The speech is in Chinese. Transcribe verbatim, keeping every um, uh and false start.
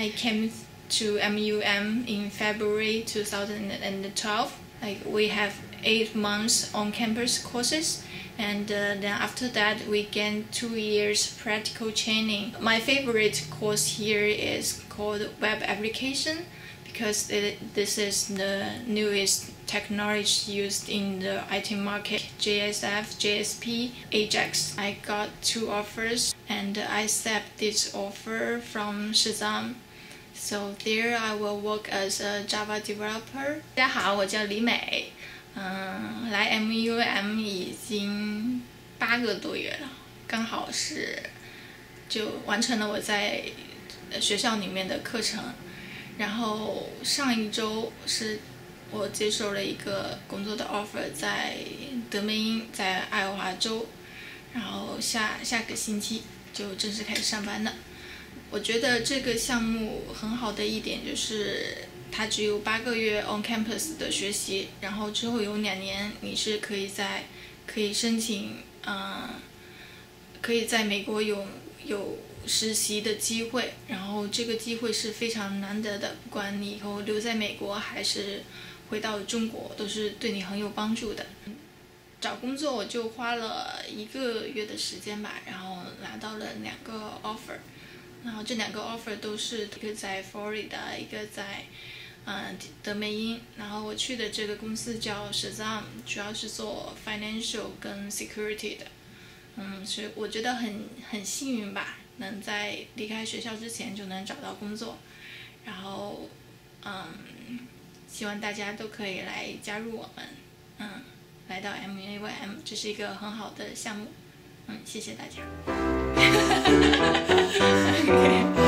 I came to M U M in February two thousand twelve. Like we have eight months on-campus courses, and uh, then after that we gain two years practical training. My favorite course here is called Web Application because it, this is the newest technology used in the I T market. J S F, J S P, Ajax. I got two offers and I accept this offer from Shazam. So there I will work as a Java developer. 大家好，我叫李美，嗯，来 M U M 已经八个多月了，刚好是就完成了我在学校里面的课程。然后上一周是我接受了一个工作的 offer， 在德梅因，在爱荷华州，然后下下个星期就正式开始上班了。我觉得这个项目很好的一点就是它只有八个月 on campus 的学习，然后之后有两年你是可以在可以申请，嗯，可以在美国有有实习的机会，然后这个机会是非常难得的，不管你以后留在美国还是回到中国，都是对你很有帮助的。找工作我就花了一个月的时间吧，然后拿到了两个 offer。然后这两个 offer 都是一个在 Florida， 一个在嗯德梅因。然后我去的这个公司叫 Shazam， 主要是做 financial 跟 security 的。嗯，所以我觉得很很幸运吧，能在离开学校之前就能找到工作。然后嗯，希望大家都可以来加入我们，嗯，来到 M U M， 这是一个很好的项目。嗯，谢谢大家。Okay.